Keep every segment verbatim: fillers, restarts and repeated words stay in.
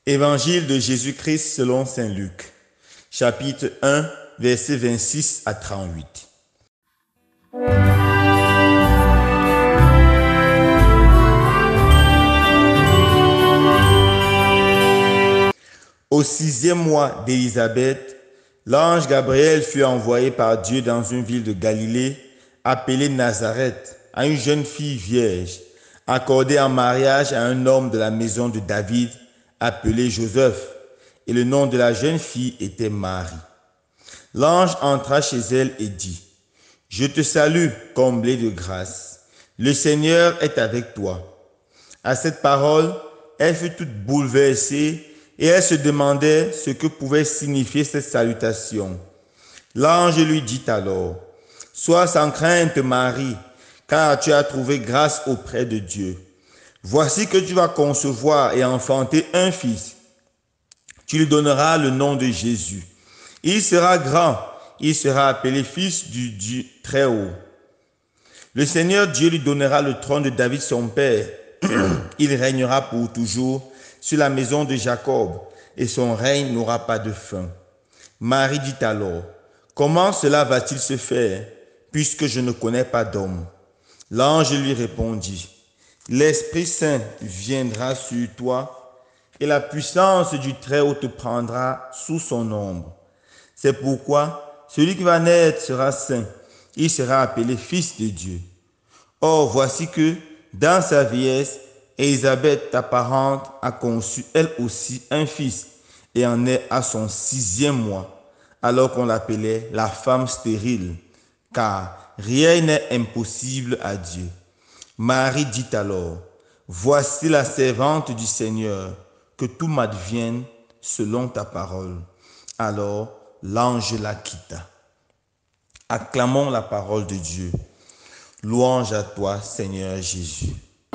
Évangile de Jésus-Christ selon saint Luc, chapitre un, versets vingt-six à trente-huit. Au sixième mois d'Élisabeth, l'ange Gabriel fut envoyé par Dieu dans une ville de Galilée, appelée Nazareth, à une jeune fille vierge, accordée en mariage à un homme de la maison de David, appelé Joseph, et le nom de la jeune fille était Marie. L'ange entra chez elle et dit, « Je te salue, comblée de grâce. Le Seigneur est avec toi. » À cette parole, elle fut toute bouleversée et elle se demandait ce que pouvait signifier cette salutation. L'ange lui dit alors, « Sois sans crainte, Marie, car tu as trouvé grâce auprès de Dieu. Voici que tu vas concevoir et enfanter un fils. Tu lui donneras le nom de Jésus. Il sera grand, il sera appelé fils du Dieu Très-Haut. Le Seigneur Dieu lui donnera le trône de David son père. Il régnera pour toujours sur la maison de Jacob, et son règne n'aura pas de fin. » Marie dit alors, « Comment cela va-t-il se faire, puisque je ne connais pas d'homme ?» L'ange lui répondit, « L'Esprit Saint viendra sur toi, et la puissance du Très-Haut te prendra sous son ombre. C'est pourquoi celui qui va naître sera saint, il sera appelé Fils de Dieu. Or, voici que, dans sa vieillesse, Élisabeth, ta parente, a conçu elle aussi un fils, et en est à son sixième mois, alors qu'on l'appelait la femme stérile, car rien n'est impossible à Dieu. Marie dit alors, « Voici la servante du Seigneur, que tout m'advienne selon ta parole. » Alors l'ange la quitta. Acclamons la parole de Dieu. Louange à toi, Seigneur Jésus.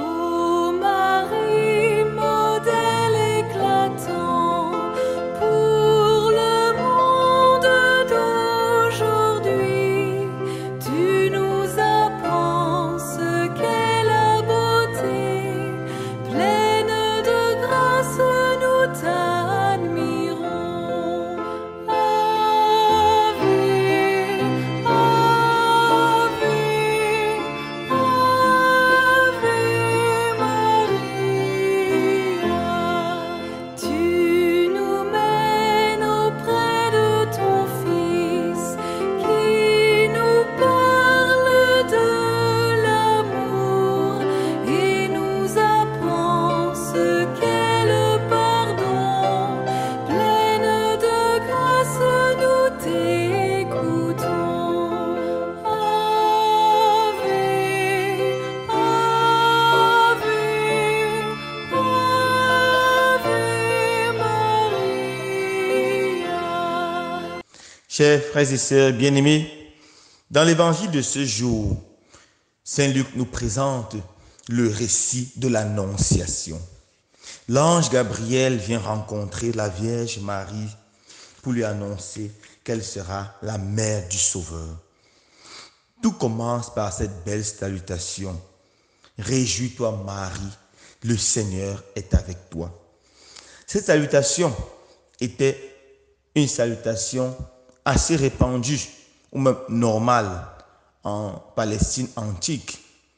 Chers frères et sœurs bien-aimés, dans l'évangile de ce jour, saint Luc nous présente le récit de l'Annonciation. L'ange Gabriel vient rencontrer la Vierge Marie pour lui annoncer qu'elle sera la mère du Sauveur. Tout commence par cette belle salutation. « Réjouis-toi Marie, le Seigneur est avec toi. » Cette salutation était une salutation assez répandue, ou même normale, en Palestine antique.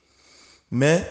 Mais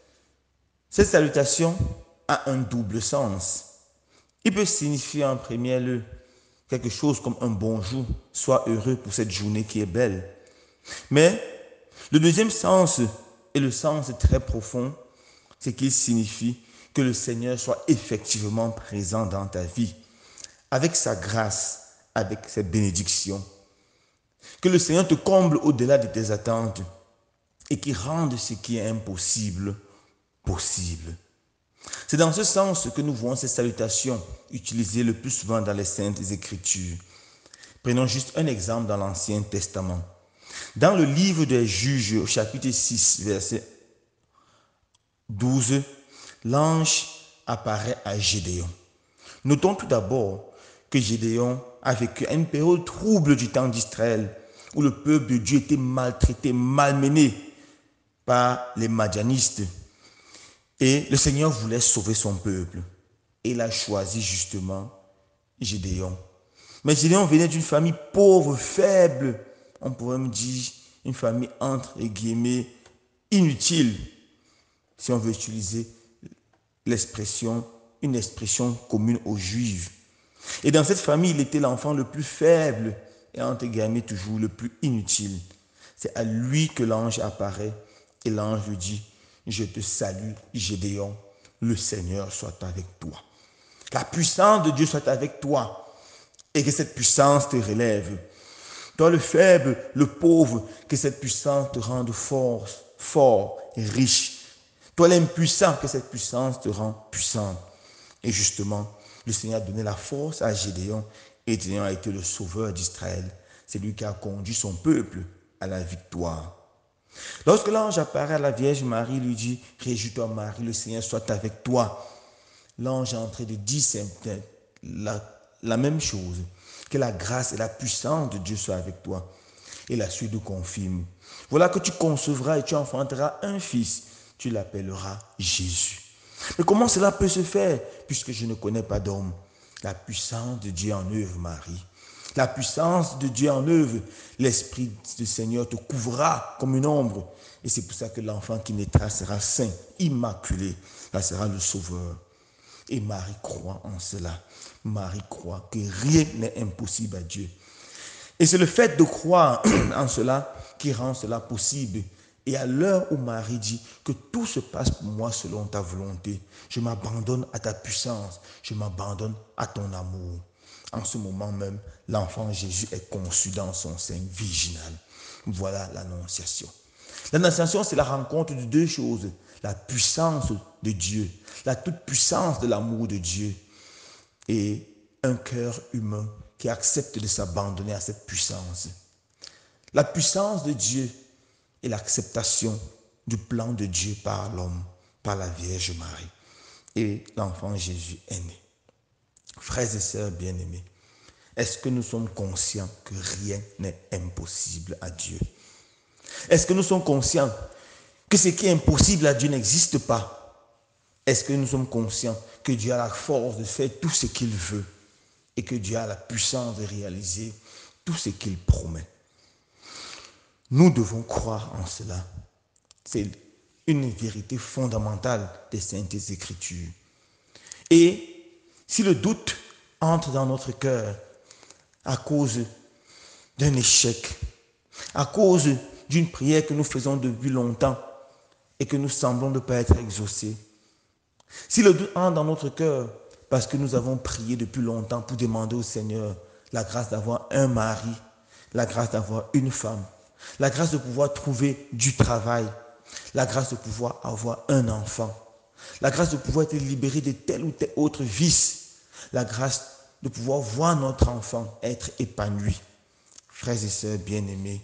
cette salutation a un double sens. Il peut signifier en premier lieu quelque chose comme un bonjour, sois heureux pour cette journée qui est belle. Mais le deuxième sens, et le sens très profond, c'est qu'il signifie que le Seigneur soit effectivement présent dans ta vie, avec sa grâce, avec ses bénédictions. Que le Seigneur te comble au-delà de tes attentes et qu'il rende ce qui est impossible possible. C'est dans ce sens que nous voyons cette salutation utilisée le plus souvent dans les Saintes Écritures. Prenons juste un exemple dans l'Ancien Testament. Dans le livre des Juges, au chapitre six, verset douze, l'ange apparaît à Gédéon. Notons tout d'abord que Gédéon a vécu une période trouble du temps d'Israël, où le peuple de Dieu était maltraité, malmené par les Madianistes. Et le Seigneur voulait sauver son peuple. Et il a choisi justement Gédéon. Mais Gédéon venait d'une famille pauvre, faible. On pourrait me dire une famille entre guillemets inutile, si on veut utiliser l'expression, une expression commune aux Juifs. Et dans cette famille, il était l'enfant le plus faible et entre guillemets toujours le plus inutile. C'est à lui que l'ange apparaît et l'ange lui dit, je te salue Gédéon, le Seigneur soit avec toi. La puissance de Dieu soit avec toi et que cette puissance te relève. Toi le faible, le pauvre, que cette puissance te rende fort, fort et riche. Toi l'impuissant, que cette puissance te rende puissant. Et justement, le Seigneur a donné la force à Gédéon et Gédéon a été le sauveur d'Israël. C'est lui qui a conduit son peuple à la victoire. Lorsque l'ange apparaît à la Vierge Marie, il lui dit, réjouis-toi Marie, le Seigneur soit avec toi. L'ange est en train de dire la, la même chose, que la grâce et la puissance de Dieu soient avec toi. Et la suite nous confirme. Voilà que tu concevras et tu enfanteras un fils. Tu l'appelleras Jésus. Mais comment cela peut se faire, puisque je ne connais pas d'homme? La puissance de Dieu en œuvre, Marie. La puissance de Dieu en œuvre. L'Esprit du Seigneur te couvrira comme une ombre. Et c'est pour ça que l'enfant qui naîtra sera saint, immaculé. Là sera le Sauveur. Et Marie croit en cela. Marie croit que rien n'est impossible à Dieu. Et c'est le fait de croire en cela qui rend cela possible. Et à l'heure où Marie dit que tout se passe pour moi selon ta volonté, je m'abandonne à ta puissance, je m'abandonne à ton amour. En ce moment même, l'enfant Jésus est conçu dans son sein virginal. Voilà l'annonciation. L'annonciation, c'est la rencontre de deux choses. La puissance de Dieu, la toute-puissance de l'amour de Dieu et un cœur humain qui accepte de s'abandonner à cette puissance. La puissance de Dieu et l'acceptation du plan de Dieu par l'homme, par la Vierge Marie. Et l'enfant Jésus est né. Frères et sœurs bien-aimés, est-ce que nous sommes conscients que rien n'est impossible à Dieu? Est-ce que nous sommes conscients que ce qui est impossible à Dieu n'existe pas? Est-ce que nous sommes conscients que Dieu a la force de faire tout ce qu'il veut et que Dieu a la puissance de réaliser tout ce qu'il promet? Nous devons croire en cela. C'est une vérité fondamentale des Saintes Écritures. Et si le doute entre dans notre cœur à cause d'un échec, à cause d'une prière que nous faisons depuis longtemps et que nous semblons ne pas être exaucés, si le doute entre dans notre cœur parce que nous avons prié depuis longtemps pour demander au Seigneur la grâce d'avoir un mari, la grâce d'avoir une femme, la grâce de pouvoir trouver du travail, la grâce de pouvoir avoir un enfant, la grâce de pouvoir être libéré de tel ou tel autre vice, la grâce de pouvoir voir notre enfant être épanoui. Frères et sœurs bien-aimés,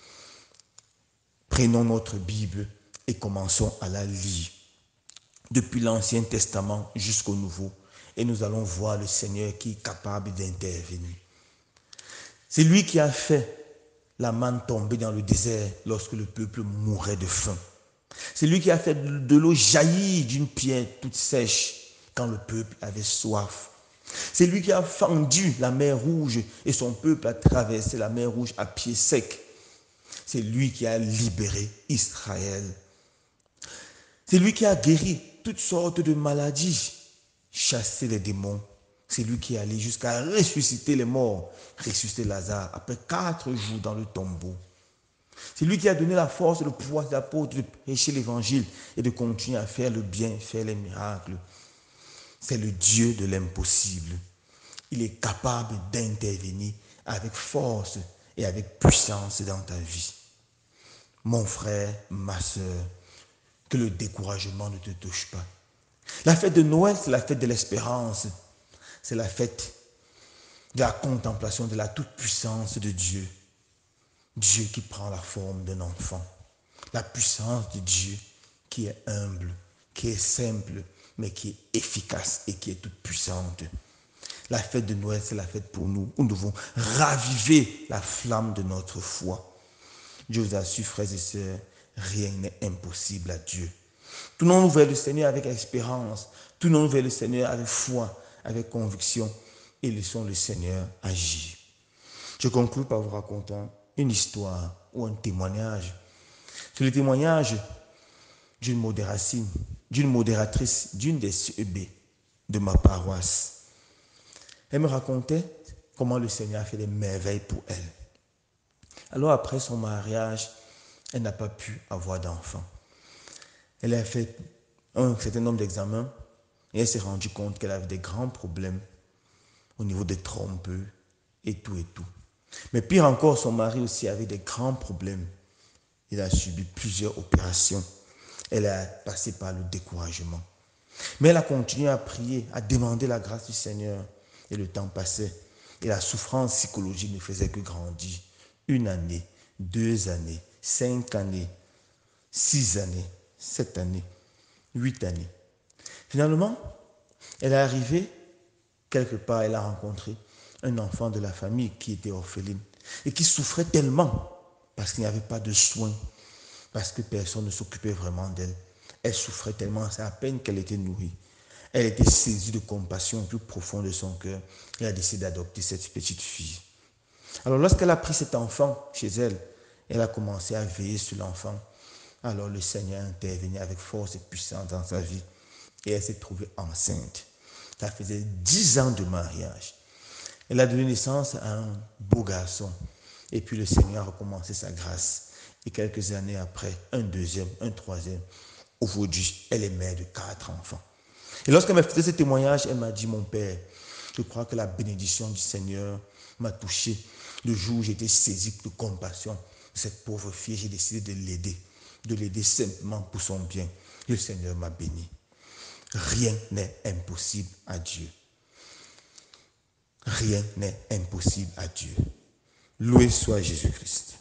prenons notre Bible et commençons à la lire. Depuis l'Ancien Testament jusqu'au Nouveau, et nous allons voir le Seigneur qui est capable d'intervenir. C'est lui qui a fait la manne tomber dans le désert lorsque le peuple mourait de faim. C'est lui qui a fait de l'eau jaillir d'une pierre toute sèche quand le peuple avait soif. C'est lui qui a fendu la mer Rouge et son peuple a traversé la mer Rouge à pied sec. C'est lui qui a libéré Israël. C'est lui qui a guéri toutes sortes de maladies, chassé les démons. C'est lui qui est allé jusqu'à ressusciter les morts, ressusciter Lazare après quatre jours dans le tombeau. C'est lui qui a donné la force et le pouvoir des apôtres de prêcher l'évangile et de continuer à faire le bien, faire les miracles. C'est le Dieu de l'impossible. Il est capable d'intervenir avec force et avec puissance dans ta vie. Mon frère, ma soeur, que le découragement ne te touche pas. La fête de Noël, c'est la fête de l'espérance. C'est la fête de la contemplation de la toute-puissance de Dieu. Dieu qui prend la forme d'un enfant. La puissance de Dieu qui est humble, qui est simple, mais qui est efficace et qui est toute puissante. La fête de Noël, c'est la fête pour nous. Nous devons raviver la flamme de notre foi. Je vous assure, frères et sœurs, rien n'est impossible à Dieu. Tournons-nous vers le Seigneur avec espérance, Tournons vers le Seigneur avec foi, avec conviction et laissons le Seigneur agir. Je conclue par vous racontant une histoire ou un témoignage. C'est le témoignage d'une modératrice, d'une modératrice d'une des C E B de ma paroisse. Elle me racontait comment le Seigneur a fait des merveilles pour elle. Alors après son mariage, elle n'a pas pu avoir d'enfant. Elle a fait un certain nombre d'examens et elle s'est rendue compte qu'elle avait des grands problèmes au niveau des trompes et tout et tout. Mais pire encore, son mari aussi avait des grands problèmes. Il a subi plusieurs opérations. Elle a passé par le découragement. Mais elle a continué à prier, à demander la grâce du Seigneur. Et le temps passait. Et la souffrance psychologique ne faisait que grandir. Une année, deux années, cinq années, six années, sept années, huit années. Finalement, elle est arrivée quelque part, elle a rencontré un enfant de la famille qui était orpheline et qui souffrait tellement parce qu'il n'y avait pas de soins, parce que personne ne s'occupait vraiment d'elle. Elle souffrait tellement, c'est à peine qu'elle était nourrie. Elle était saisie de compassion au plus profond de son cœur et a décidé d'adopter cette petite fille. Alors lorsqu'elle a pris cet enfant chez elle, elle a commencé à veiller sur l'enfant. Alors le Seigneur intervenait avec force et puissance dans sa vie et elle s'est trouvée enceinte. Ça faisait dix ans de mariage. Elle a donné naissance à un beau garçon. Et puis le Seigneur a recommencé sa grâce. Et quelques années après, un deuxième, un troisième. Aujourd'hui, elle est mère de quatre enfants. Et lorsqu'elle m'a fait ce témoignage, elle m'a dit, mon père, je crois que la bénédiction du Seigneur m'a touché. Le jour où j'étais saisi de compassion, cette pauvre fille, j'ai décidé de l'aider, de l'aider simplement pour son bien. Le Seigneur m'a béni. Rien n'est impossible à Dieu. Rien n'est impossible à Dieu. Loué soit Jésus-Christ.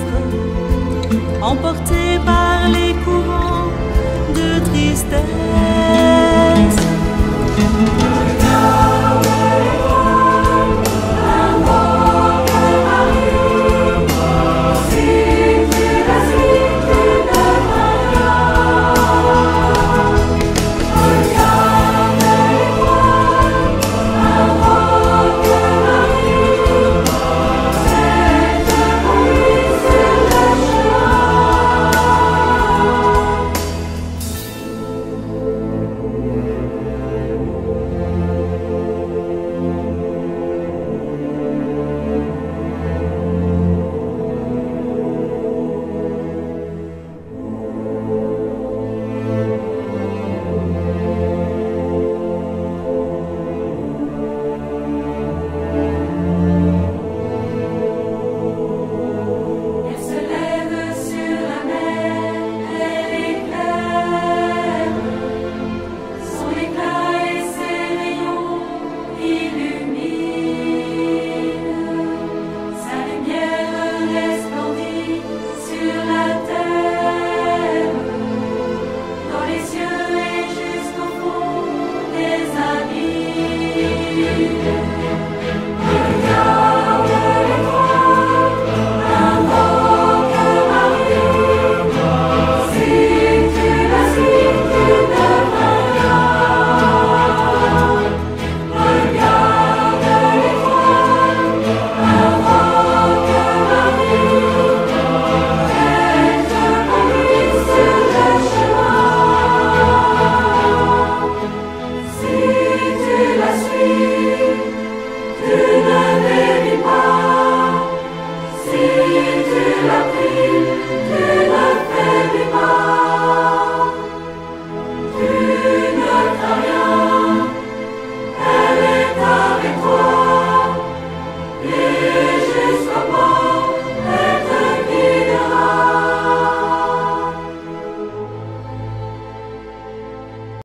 Emporté par les courants de tristesse.